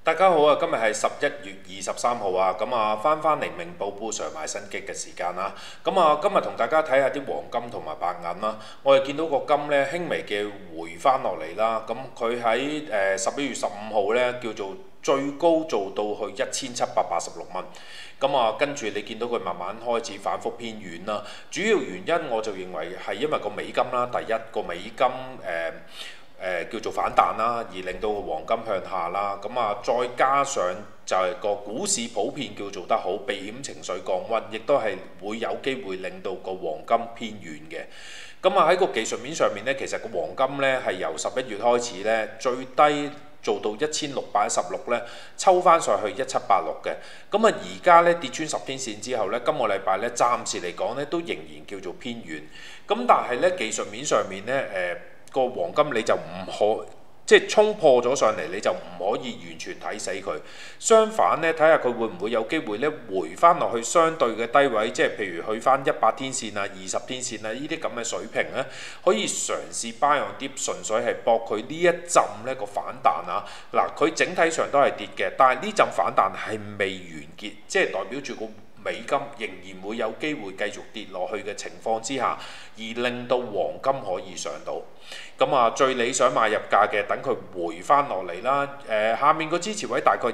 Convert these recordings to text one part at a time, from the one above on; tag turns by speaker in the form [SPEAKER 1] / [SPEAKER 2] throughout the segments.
[SPEAKER 1] 大家好啊！今日係11月23號啊，咁啊翻嚟明報報上買新機嘅時間啦。咁啊今日同大家睇下啲黃金同埋白銀啦。我哋見到個金咧輕微嘅回翻落嚟啦。咁佢喺11月15號咧叫做最高做到去1786蚊。咁啊跟住你見到佢慢慢開始反覆偏軟啦。主要原因我就認為係因為個美金啦，第一個美金叫做反彈啦，而令到個黃金向下啦。咁啊，再加上就係個股市普遍叫做得好，避險情緒降溫，亦都係會有機會令到個黃金偏軟嘅。咁啊喺個技術面上面呢，其實個黃金呢係由11月開始呢，最低做到1616呢，抽翻上去1786嘅。咁啊而家呢跌穿10天線之後呢，今個禮拜呢暫時嚟講呢都仍然叫做偏軟。咁但係呢技術面上面呢，個黃金你就唔可即係衝破咗上嚟，你就唔可以完全睇死佢。相反呢，睇下佢會唔會有機會呢回翻落去相對嘅低位，即係譬如去翻100天線啊、20天線啊呢啲咁嘅水平呢，可以嘗試 buy on dip，純粹係搏佢呢一陣呢個反彈啊。嗱，佢整體上都係跌嘅，但係呢陣反彈係未完結，即係代表住個美金仍然會有機會繼續跌落去嘅情況之下，而令到黃金可以上到。咁啊，最理想買入價嘅，等佢回翻落嚟啦。下面個支持位大概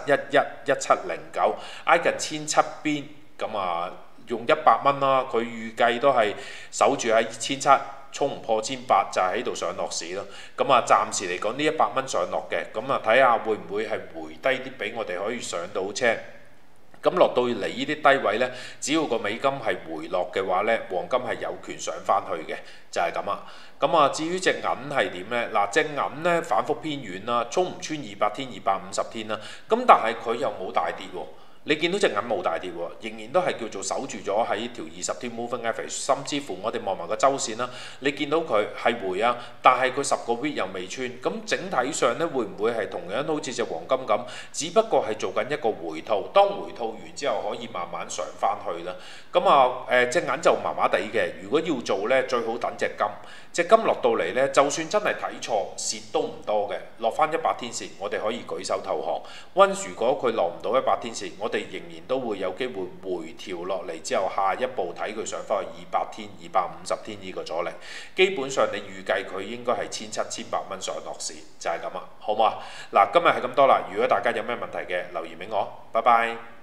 [SPEAKER 1] 1711、1709，挨近1700邊。咁啊，用100蚊啦，佢預計都係守住喺1700，衝唔破1800就係喺度上落市咯。咁啊，暫時嚟講呢100蚊上落嘅，咁啊睇下會唔會係回低啲俾我哋可以上到車。咁落到嚟呢啲低位呢，只要個美金係回落嘅話呢，黃金係有權上翻去嘅，就係咁啊。咁啊，至於隻銀係點呢？嗱，隻銀呢反覆偏軟啦，衝唔穿200天、250天啦。咁但係佢又冇大跌喎。你見到隻銀冇大跌喎，仍然都係叫做守住咗喺條20天 moving average， 甚至乎我哋望埋個周線啦，你見到佢係回啊，但係佢10個 week 又未穿，咁整體上呢，會唔會係同樣好似隻黃金咁？只不過係做緊一個回吐，當回吐完之後可以慢慢上翻去啦。咁啊隻銀就麻麻地嘅，如果要做呢，最好等隻金。隻金落到嚟呢，就算真係睇錯，蝕都唔多嘅，落翻100天線，我哋可以舉手投降。如果佢落唔到100天線，我哋仍然都會有機會回調落嚟之後，下一步睇佢上翻去200天、250天呢個阻力。基本上你預計佢應該係1700、1800蚊上落市，就係咁啊，好嘛？嗱，今日係咁多啦。如果大家有咩問題嘅，留言俾我，拜拜。